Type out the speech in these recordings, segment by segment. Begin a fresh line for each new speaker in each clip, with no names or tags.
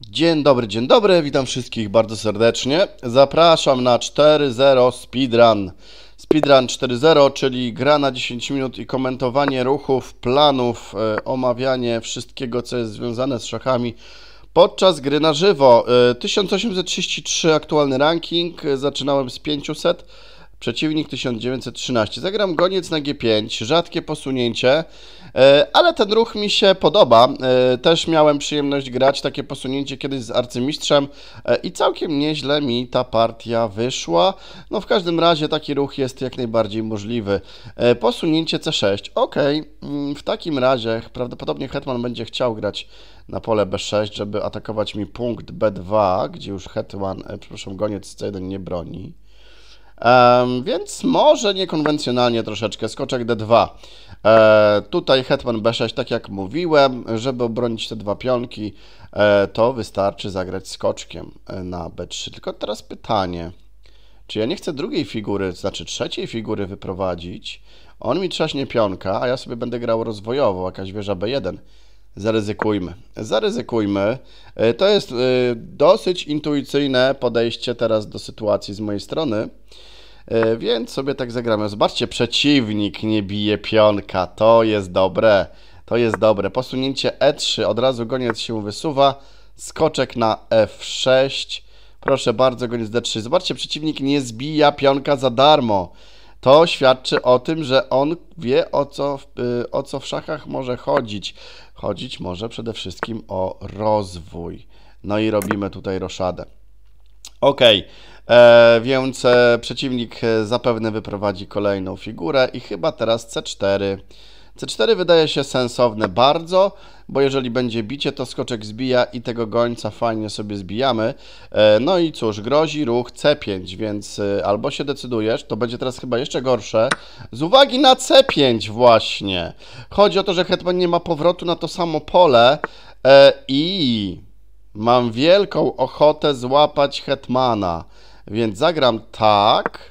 Dzień dobry, witam wszystkich bardzo serdecznie. Zapraszam na 4.0 Speedrun. Speedrun 4.0, czyli gra na 10 minut i komentowanie ruchów, planów, omawianie wszystkiego, co jest związane z szachami podczas gry na żywo. 1833 aktualny ranking, zaczynałem z 500. Przeciwnik 1913. Zagram goniec na G5, rzadkie posunięcie, ale ten ruch mi się podoba. Też miałem przyjemność grać takie posunięcie kiedyś z arcymistrzem i całkiem nieźle mi ta partia wyszła. No w każdym razie taki ruch jest jak najbardziej możliwy. Posunięcie C6. Ok, w takim razie prawdopodobnie hetman będzie chciał grać na pole B6, żeby atakować mi punkt B2, gdzie już hetman, przepraszam, goniec C1 nie broni. Więc może niekonwencjonalnie troszeczkę, skoczek D2. Tutaj hetman B6, tak jak mówiłem, żeby obronić te dwa pionki, to wystarczy zagrać skoczkiem na B3. Tylko teraz pytanie, czy ja nie chcę drugiej figury, znaczy trzeciej figury wyprowadzić? On mi trzaśnie pionka, a ja sobie będę grał rozwojowo, jakaś wieża B1. Zaryzykujmy. Zaryzykujmy. To jest dosyć intuicyjne podejście teraz do sytuacji z mojej strony. Więc sobie tak zagramy. Zobaczcie, przeciwnik nie bije pionka. To jest dobre. To jest dobre. Posunięcie E3. Od razu goniec się wysuwa. Skoczek na F6. Proszę bardzo, goniec D3. Zobaczcie, przeciwnik nie zbija pionka za darmo. To świadczy o tym, że on wie, o co w szachach może chodzić. Chodzić może przede wszystkim o rozwój. No i robimy tutaj roszadę. Ok, więc przeciwnik zapewne wyprowadzi kolejną figurę i chyba teraz C4. C4 wydaje się sensowne bardzo, bo jeżeli będzie bicie, to skoczek zbija i tego gońca fajnie sobie zbijamy. No i cóż, grozi ruch C5, więc albo się decydujesz, to będzie teraz chyba jeszcze gorsze, z uwagi na C5 właśnie. Chodzi o to, że hetman nie ma powrotu na to samo pole i mam wielką ochotę złapać hetmana, więc zagram tak.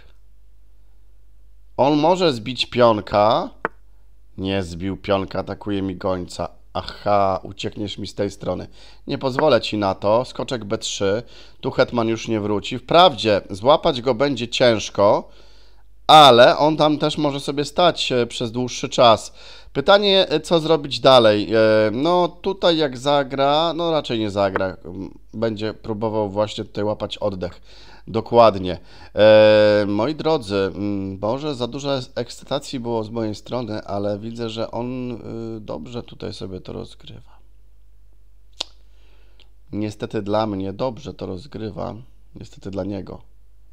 On może zbić pionka. Nie zbił pionka, atakuje mi gońca. Aha, uciekniesz mi z tej strony. Nie pozwolę ci na to. Skoczek B3. Tu hetman już nie wróci. Wprawdzie złapać go będzie ciężko, ale on tam też może sobie stać przez dłuższy czas. Pytanie, co zrobić dalej? No tutaj jak zagra, no raczej nie zagra. Będzie próbował właśnie tutaj łapać oddech. Dokładnie. Moi drodzy, może za dużo ekscytacji było z mojej strony, ale widzę, że on dobrze tutaj sobie to rozgrywa. Niestety dla mnie dobrze to rozgrywa. Niestety dla niego.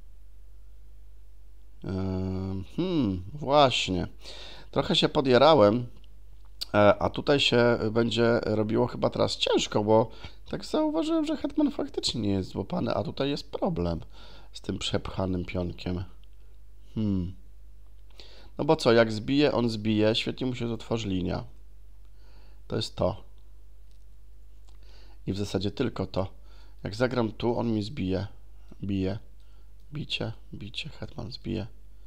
Właśnie. Trochę się podjarałem, a tutaj się będzie robiło chyba teraz ciężko, bo tak zauważyłem, że hetman faktycznie nie jest złapany, a tutaj jest problem z tym przepchanym pionkiem. No bo co, jak zbije, on zbije, świetnie mu się otworzy linia. To jest to. I w zasadzie tylko to. Jak zagram tu, on mi zbije. Bije. Bicie, hetman zbije.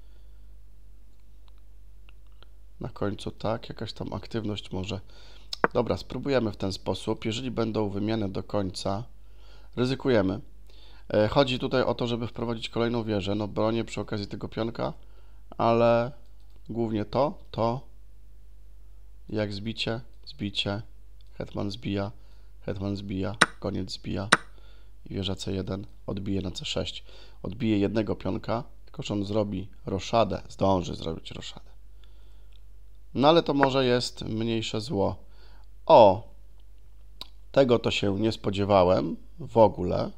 Na końcu tak, jakaś tam aktywność może. Dobra, spróbujemy w ten sposób. Jeżeli będą wymiany do końca, ryzykujemy. Chodzi tutaj o to, żeby wprowadzić kolejną wieżę. No bronię przy okazji tego pionka, ale głównie to. Jak zbicie, hetman zbija, koniec zbija i wieża C1 odbije na C6. Odbije jednego pionka, tylko że on zrobi roszadę, zdąży zrobić roszadę. No ale to może jest mniejsze zło. O, tego to się nie spodziewałem w ogóle.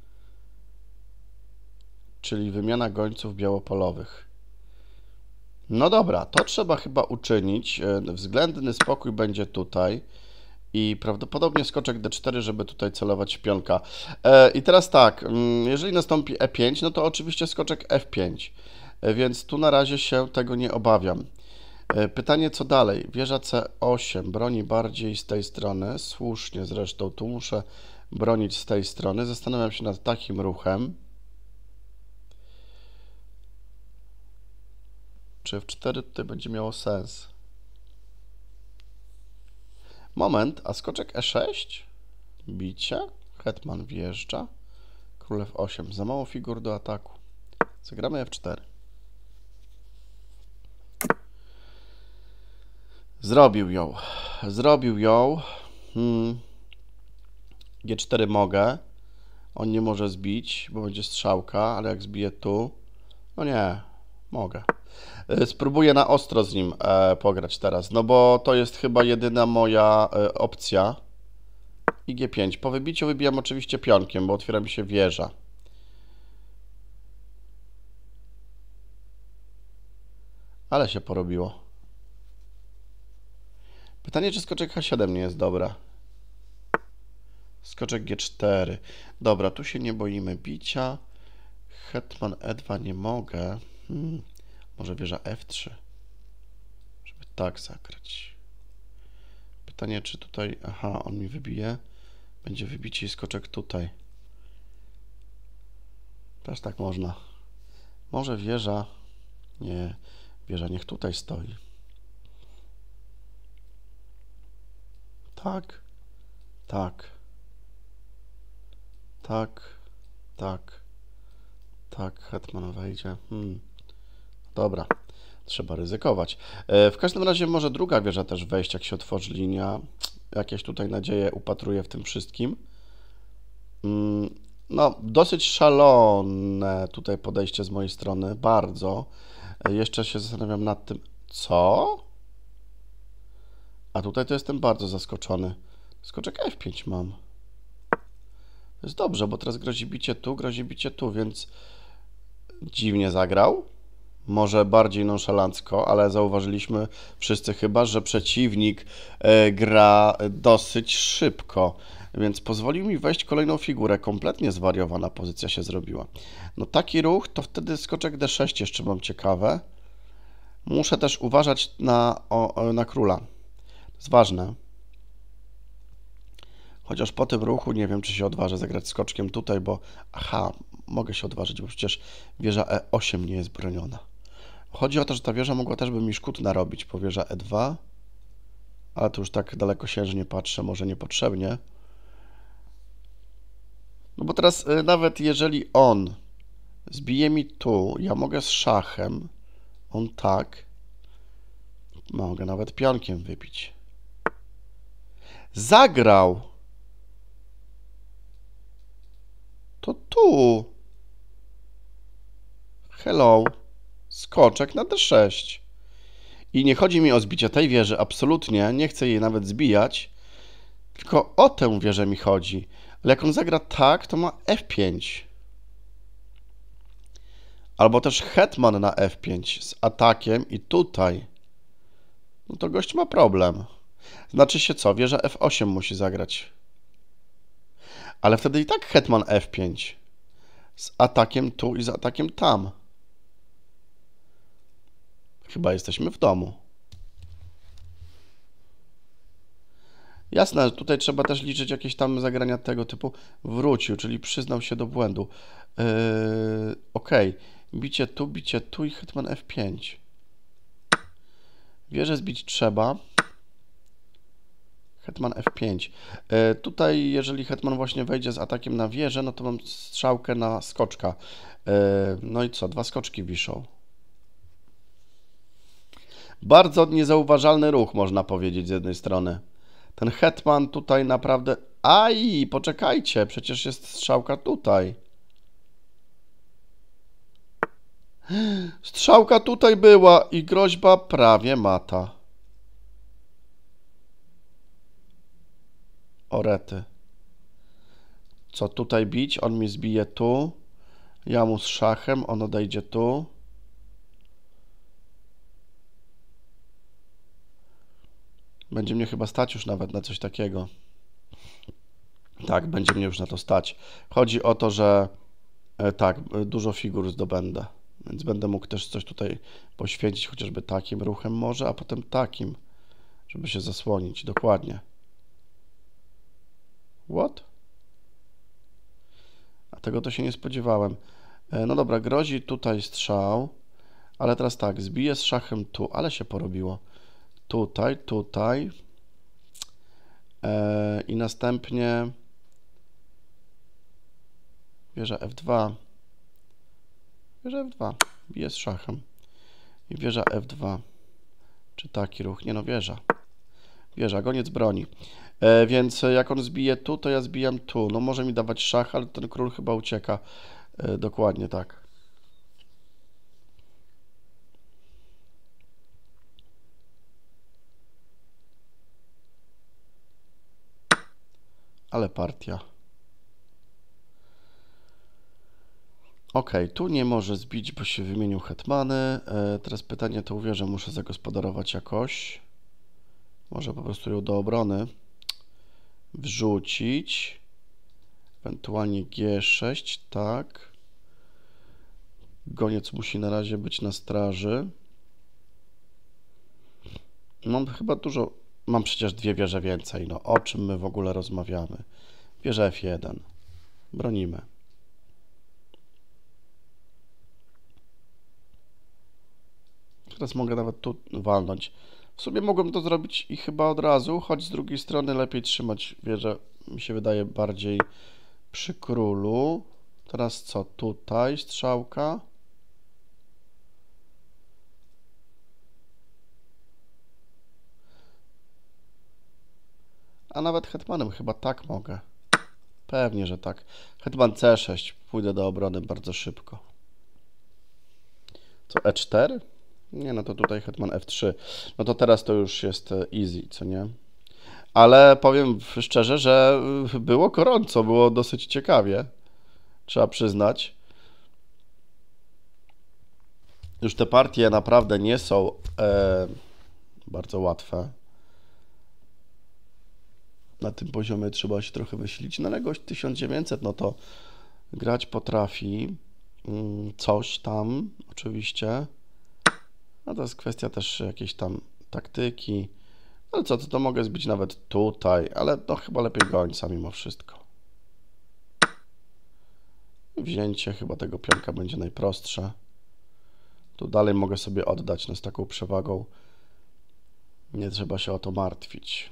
Czyli wymiana gońców białopolowych. No dobra, to trzeba chyba uczynić. Względny spokój będzie tutaj. I prawdopodobnie skoczek D4, żeby tutaj celować w pionka. I teraz tak, jeżeli nastąpi E5, no to oczywiście skoczek F5. Więc tu na razie się tego nie obawiam. Pytanie, co dalej? Wieża C8 broni bardziej z tej strony. Słusznie zresztą, tu muszę bronić z tej strony. Zastanawiam się nad takim ruchem. Czy F4 tutaj będzie miało sens? Moment, a skoczek E6? Bicie? Hetman wjeżdża. Król F8. Za mało figur do ataku. Zagramy F4. Zrobił ją. Zrobił ją. G4 mogę. On nie może zbić, bo będzie strzałka, ale jak zbiję tu... No nie, mogę. Spróbuję na ostro z nim pograć teraz, no bo to jest chyba jedyna moja opcja. I G5. Po wybiciu wybijam oczywiście pionkiem, bo otwiera mi się wieża. Ale się porobiło. Pytanie, czy skoczek H7 nie jest dobra. Skoczek G4. Dobra, tu się nie boimy bicia. Hetman E2 nie mogę. Może wieża F3. Żeby tak zagrać. Pytanie, czy tutaj... Aha, on mi wybije. Będzie wybicie i skoczek tutaj. Też tak można. Może wieża... Nie. Wieża niech tutaj stoi. Tak. Tak. Tak. Tak. Tak. Hetman wejdzie. Dobra. Trzeba ryzykować. W każdym razie może druga wieża też wejść, jak się otworzy linia. Jakieś tutaj nadzieje upatruję w tym wszystkim. No, dosyć szalone tutaj podejście z mojej strony. Bardzo. Jeszcze się zastanawiam nad tym... Co? A tutaj to jestem bardzo zaskoczony. Skoczek F5 mam. To jest dobrze, bo teraz grozi bicie tu, więc dziwnie zagrał. Może bardziej nonszalancko, ale zauważyliśmy wszyscy chyba, że przeciwnik gra dosyć szybko, więc pozwolił mi wejść kolejną figurę. Kompletnie zwariowana pozycja się zrobiła. No taki ruch, to wtedy skoczek D6 jeszcze mam ciekawe. Muszę też uważać na króla. To jest ważne. Chociaż po tym ruchu nie wiem, czy się odważę zagrać skoczkiem tutaj, bo... Aha, mogę się odważyć, bo przecież wieża E8 nie jest broniona. Chodzi o to, że ta wieża mogła też by mi szkód narobić po wieża E2, ale tu już tak dalekosiężnie patrzę, może niepotrzebnie. No bo teraz nawet jeżeli on zbije mi tu, ja mogę z szachem, on tak, mogę nawet pionkiem wybić. Zagrał! To tu. Hello. Skoczek na D6. I nie chodzi mi o zbicie tej wieży, absolutnie. Nie chcę jej nawet zbijać. Tylko o tę wieżę mi chodzi. Ale jak on zagra tak, to ma F5. Albo też hetman na F5 z atakiem i tutaj. No to gość ma problem. Znaczy się co? Wieża F8 musi zagrać. Ale wtedy i tak hetman F5. Z atakiem tu i z atakiem tam. Chyba jesteśmy w domu. Jasne, tutaj trzeba też liczyć jakieś tam zagrania tego typu. Wrócił, czyli przyznał się do błędu. Ok. Bicie tu i hetman F5. Wieżę zbić trzeba. Hetman F5. Tutaj, jeżeli hetman właśnie wejdzie z atakiem na wieżę, no to mam strzałkę na skoczka. No i co? Dwa skoczki wiszą. Bardzo niezauważalny ruch, można powiedzieć, z jednej strony. Ten hetman tutaj naprawdę... Aj, poczekajcie, przecież jest strzałka tutaj. Strzałka tutaj była i groźba prawie mata. Orety. Co tutaj bić? On mi zbije tu. Ja mu z szachem, on odejdzie tu. Będzie mnie chyba stać już nawet na coś takiego. Tak, będzie mnie już na to stać. Chodzi o to, że tak, dużo figur zdobędę. Więc będę mógł też coś tutaj poświęcić, chociażby takim ruchem może, a potem takim, żeby się zasłonić. Dokładnie. What? A tego to się nie spodziewałem. No dobra, grozi tutaj strzał, ale teraz tak, zbiję z szachem tu, ale się porobiło. Tutaj. I następnie Wieża F2. Wieża F2. Bije z szachem. I wieża F2. Czy taki ruch? Nie no, wieża. Wieża, goniec broni. Więc jak on zbije tu, to ja zbijam tu. No może mi dawać szach, ale ten król chyba ucieka. Dokładnie tak. Ale partia. Ok, tu nie może zbić, bo się wymienił hetmany. Teraz pytanie, tą wieżę muszę zagospodarować jakoś. Może po prostu ją do obrony wrzucić. Ewentualnie G6, tak. Goniec musi na razie być na straży. Mam chyba dużo... Mam przecież dwie wieże więcej. No o czym my w ogóle rozmawiamy? Wieża F1. Bronimy. Teraz mogę nawet tu walnąć. W sumie mogłem to zrobić i chyba od razu, choć z drugiej strony lepiej trzymać wieżę, mi się wydaje, bardziej przy królu. Teraz co? Tutaj strzałka. A nawet hetmanem chyba tak mogę. Pewnie, że tak. Hetman C6. Pójdę do obrony bardzo szybko. Co? E4? Nie, no to tutaj hetman F3. No to teraz to już jest easy, co nie? Ale powiem szczerze, że było gorąco, było dosyć ciekawie. Trzeba przyznać. Już te partie naprawdę nie są bardzo łatwe. Na tym poziomie trzeba się trochę wysilić. No ale gość 1900, no to grać potrafi. Coś tam, oczywiście. No to jest kwestia też jakiejś tam taktyki. Ale co, to mogę zbić nawet tutaj, ale no chyba lepiej gońca mimo wszystko. Wzięcie chyba tego pionka będzie najprostsze. Tu dalej mogę sobie oddać, no z taką przewagą nie trzeba się o to martwić.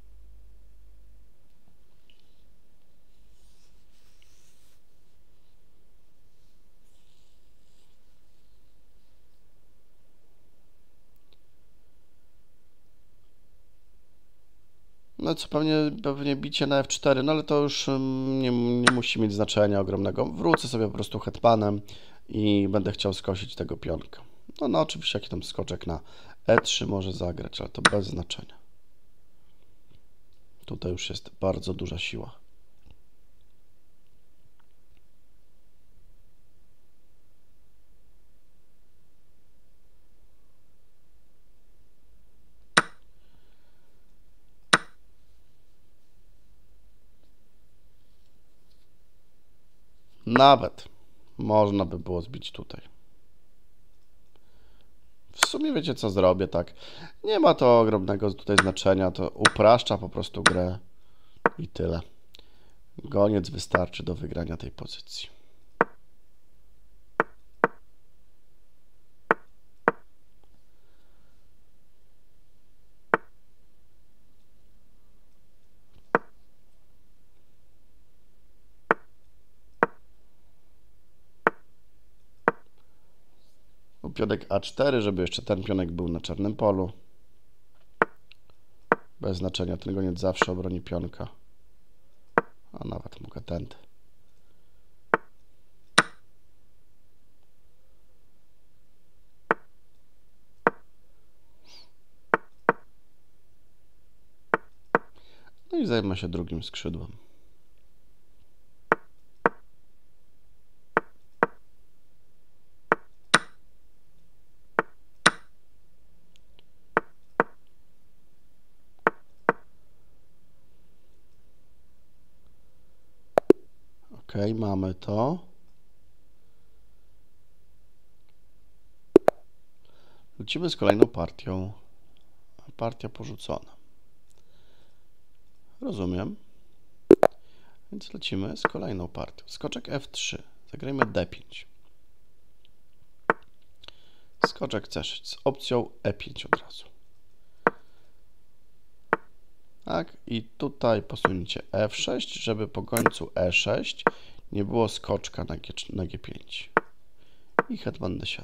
No co, pewnie bicie na F4, no ale to już nie musi mieć znaczenia ogromnego. Wrócę sobie po prostu hetmanem i będę chciał skosić tego pionka. No oczywiście jakiś tam skoczek na E3 może zagrać, ale to bez znaczenia. Tutaj już jest bardzo duża siła. Nawet można by było zbić tutaj. W sumie wiecie co zrobię, tak? Nie ma to ogromnego tutaj znaczenia, to upraszcza po prostu grę i tyle. Goniec wystarczy do wygrania tej pozycji. Pionek A4, żeby jeszcze ten pionek był na czarnym polu. Bez znaczenia, ten goniec zawsze obroni pionka. A nawet mogę tędy. No i zajmę się drugim skrzydłem. Ok, mamy to. Lecimy z kolejną partią. Partia porzucona. Rozumiem. Więc lecimy z kolejną partią. Skoczek F3. Zagrajmy D5. Skoczek C6 z opcją E5 od razu. Tak, i tutaj posunięcie F6, żeby po gońcu E6 Nie było skoczka na G5. I hetman D7.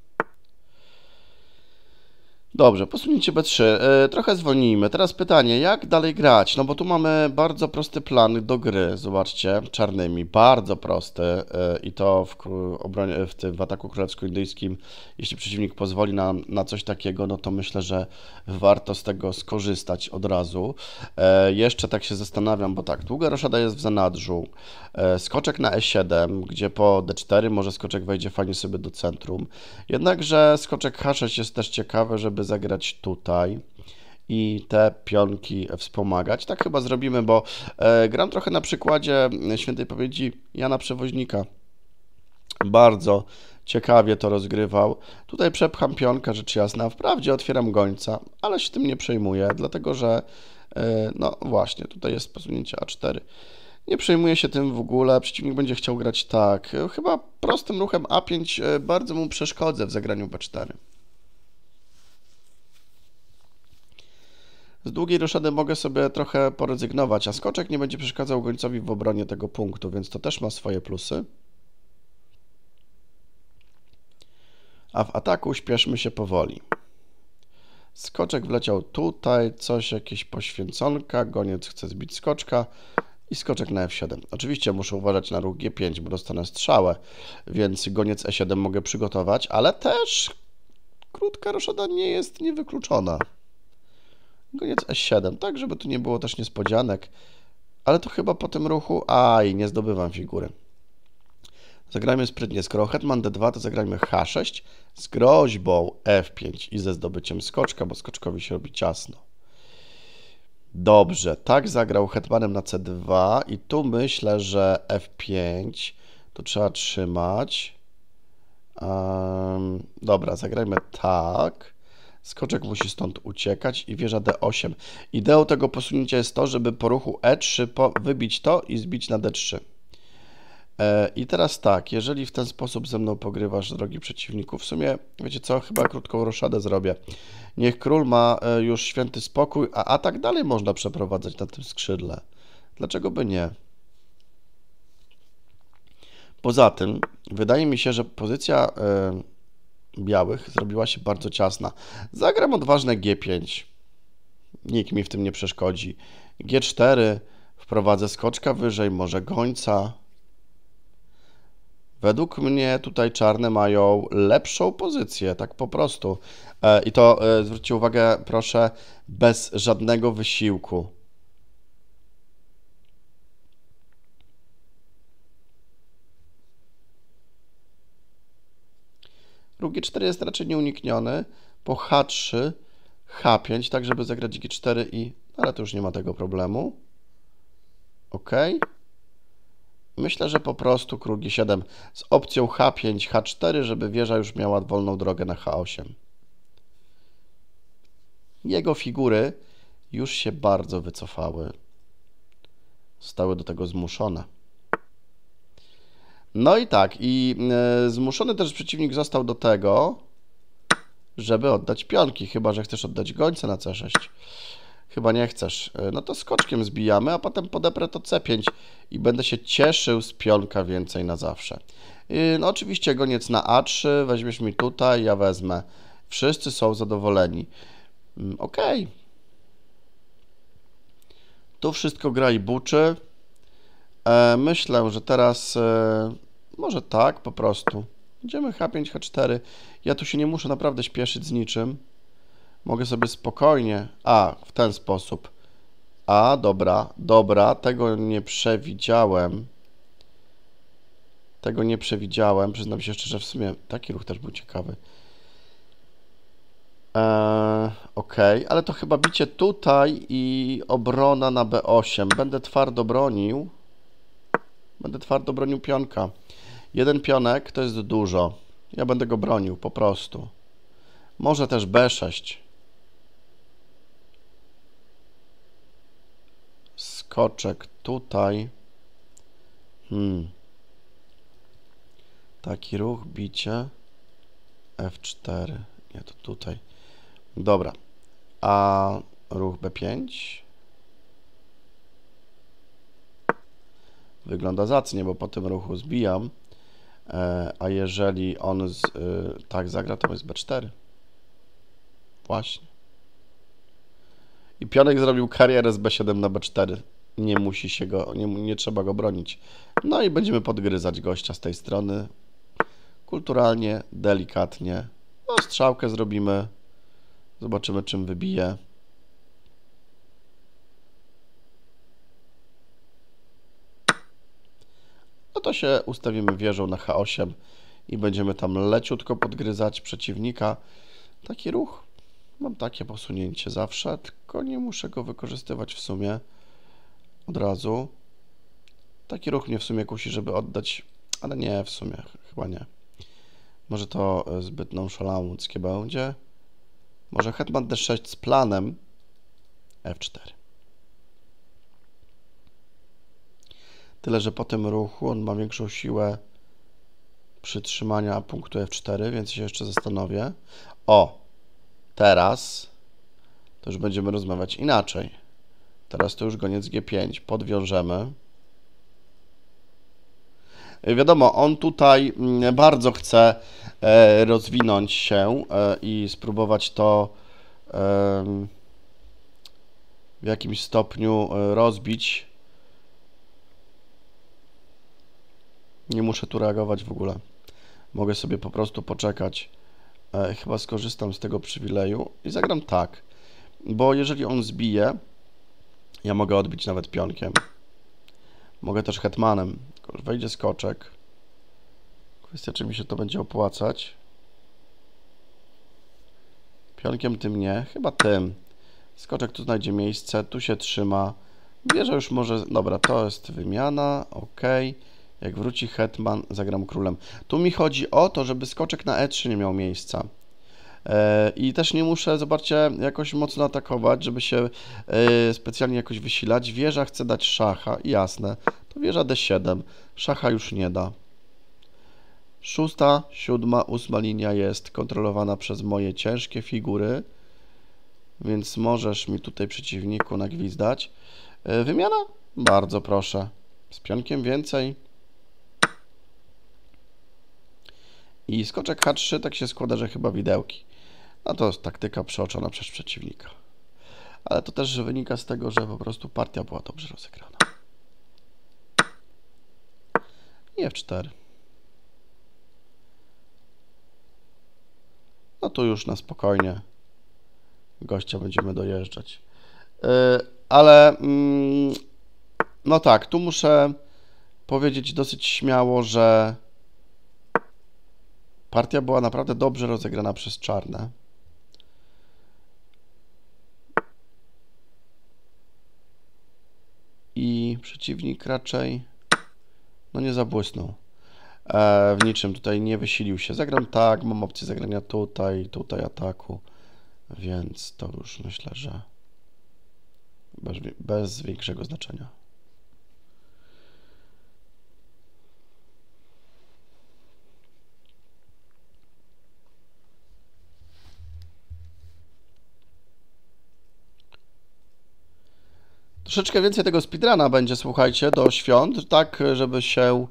Dobrze, posunięcie B3. Trochę zwolnijmy. Teraz pytanie, jak dalej grać? No bo tu mamy bardzo prosty plan do gry. Zobaczcie, czarnymi. Bardzo prosty. I to w ataku królewsko-indyjskim, jeśli przeciwnik pozwoli na coś takiego, no to myślę, że warto z tego skorzystać od razu. Jeszcze tak się zastanawiam, bo tak, długa roszada jest w zanadrzu. Skoczek na E7, gdzie po D4 może skoczek wejdzie fajnie sobie do centrum. Jednakże skoczek H6 jest też ciekawy, żeby zagrać tutaj i te pionki wspomagać. Tak chyba zrobimy, bo gram trochę na przykładzie świętej pamięci Jana Przewoźnika. Bardzo ciekawie to rozgrywał. Tutaj przepcham pionka, rzecz jasna. Wprawdzie otwieram gońca, ale się tym nie przejmuję, dlatego że no właśnie, tutaj jest posunięcie A4. Nie przejmuję się tym w ogóle, przeciwnik będzie chciał grać tak. Chyba prostym ruchem A5 bardzo mu przeszkodzę w zagraniu B4. Z długiej roszady mogę sobie trochę porezygnować, a skoczek nie będzie przeszkadzał gońcowi w obronie tego punktu, więc to też ma swoje plusy. A w ataku śpieszmy się powoli. Skoczek wleciał tutaj, coś, jakieś poświęconka, goniec chce zbić skoczka i skoczek na F7. Oczywiście muszę uważać na ruch G5, bo dostanę strzałę, więc goniec E7 mogę przygotować, ale też krótka roszada nie jest niewykluczona. Goniec E7, tak żeby tu nie było też niespodzianek, ale to chyba po tym ruchu, nie zdobywam figury. Zagrajmy sprytnie, skoro hetman D2, to zagrajmy H6 z groźbą F5 i ze zdobyciem skoczka, bo skoczkowi się robi ciasno. Dobrze, tak zagrał hetmanem na C2 i tu myślę, że F5 to trzeba trzymać. Dobra, zagrajmy tak. Skoczek musi stąd uciekać i wieża D8. Ideą tego posunięcia jest to, żeby po ruchu E3 wybić to i zbić na D3. I teraz tak, jeżeli w ten sposób ze mną pogrywasz, drogi przeciwniku, w sumie, wiecie co, chyba krótką roszadę zrobię. Niech król ma już święty spokój, a atak dalej można przeprowadzać na tym skrzydle. Dlaczego by nie? Poza tym, wydaje mi się, że pozycja białych zrobiła się bardzo ciasna. Zagram odważne G5. Nikt mi w tym nie przeszkodzi. G4, wprowadzę skoczka wyżej, może gońca. Według mnie tutaj czarne mają lepszą pozycję, tak po prostu. I to zwróćcie uwagę, proszę, bez żadnego wysiłku. Ruch G4 jest raczej nieunikniony. Po H3, H5, tak żeby zagrać G4 ale to już nie ma tego problemu. OK. Myślę, że po prostu król G7 z opcją H5, H4, żeby wieża już miała wolną drogę na H8. Jego figury już się bardzo wycofały. Zostały do tego zmuszone. No i tak, zmuszony też przeciwnik został do tego, żeby oddać pionki, chyba że chcesz oddać gońca na C6. Chyba nie chcesz. No to skoczkiem zbijamy, a potem podeprę to C5 i będę się cieszył z pionka więcej na zawsze. No oczywiście goniec na A3, weźmiesz mi tutaj, ja wezmę. Wszyscy są zadowoleni. OK. Tu wszystko gra i buczy. Myślę, że teraz może tak po prostu. Idziemy H5, H4. Ja tu się nie muszę naprawdę śpieszyć z niczym. Mogę sobie spokojnie... w ten sposób. Dobra, tego nie przewidziałem. Przyznam się szczerze, w sumie taki ruch też był ciekawy. OK, ale to chyba bicie tutaj i obrona na B8. Będę twardo bronił pionka. Jeden pionek to jest dużo. Ja będę go bronił po prostu. Może też B6. Skoczek tutaj. Taki ruch, bicie. F4. Nie, to tutaj. Dobra. A ruch B5. wygląda zacnie, bo po tym ruchu zbijam, a jeżeli on tak zagra, to jest B4. Właśnie. I pionek zrobił karierę z B7 na B4. Nie musi się go, nie trzeba go bronić. No i będziemy podgryzać gościa z tej strony. Kulturalnie, delikatnie. No, strzałkę zrobimy. Zobaczymy, czym wybije. No to się ustawimy wieżą na H8 i będziemy tam leciutko podgryzać przeciwnika. Taki ruch. Mam takie posunięcie zawsze, tylko nie muszę go wykorzystywać w sumie od razu. Taki ruch mnie w sumie kusi, żeby oddać, ale nie, w sumie chyba nie. Może to zbyt nonszalanckie będzie. Może hetman D6 z planem F4. Tyle, że po tym ruchu on ma większą siłę przytrzymania punktu F4, więc się jeszcze zastanowię. O! Teraz to już będziemy rozmawiać inaczej. Teraz to już goniec G5. Podwiążemy. Wiadomo, on tutaj bardzo chce rozwinąć się i spróbować to w jakimś stopniu rozbić. Nie muszę tu reagować w ogóle. Mogę sobie po prostu poczekać. Chyba skorzystam z tego przywileju i zagram tak. Bo jeżeli on zbije, ja mogę odbić nawet pionkiem. Mogę też hetmanem. Tylko wejdzie skoczek. Kwestia, czy mi się to będzie opłacać. Pionkiem tym nie. Chyba tym. Skoczek tu znajdzie miejsce. Tu się trzyma. Wieża już może... Dobra, to jest wymiana. Ok. Jak wróci hetman, zagram królem. Tu mi chodzi o to, żeby skoczek na E3 nie miał miejsca. I też nie muszę, zobaczcie, jakoś mocno atakować, żeby się specjalnie jakoś wysilać. Wieża chce dać szacha, jasne. To wieża D7. Szacha już nie da. 6., 7., 8. linia jest kontrolowana przez moje ciężkie figury. Więc możesz mi tutaj przeciwniku nagwizdać. Wymiana? Bardzo proszę. Z pionkiem więcej. I skoczek H3 tak się składa, że chyba widełki. No to jest taktyka przeoczona przez przeciwnika. Ale to też wynika z tego, że po prostu partia była dobrze rozegrana. I F4. No tu już na spokojnie gościa będziemy dojeżdżać. Ale no tak, tu muszę powiedzieć dosyć śmiało, że partia była naprawdę dobrze rozegrana przez czarne. I przeciwnik raczej no nie zabłysnął. W niczym tutaj nie wysilił się. Zagram tak, mam opcję zagrania tutaj, tutaj ataku, więc to już myślę, że bez większego znaczenia. Troszeczkę więcej tego speedruna będzie, słuchajcie, do świąt, tak, żeby się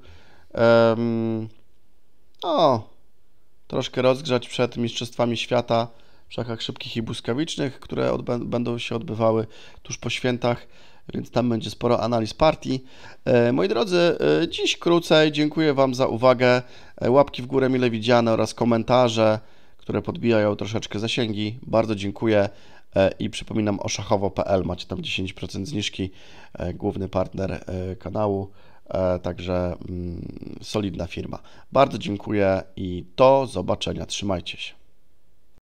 troszkę rozgrzać przed Mistrzostwami Świata w szachach szybkich i błyskawicznych, które będą się odbywały tuż po świętach, więc tam będzie sporo analiz partii. Moi drodzy, dziś krócej. Dziękuję Wam za uwagę. Łapki w górę mile widziane oraz komentarze, które podbijają troszeczkę zasięgi. Bardzo dziękuję i przypominam o szachowo.pl. Macie tam 10% zniżki. Główny partner kanału. Także solidna firma. Bardzo dziękuję i do zobaczenia. Trzymajcie się.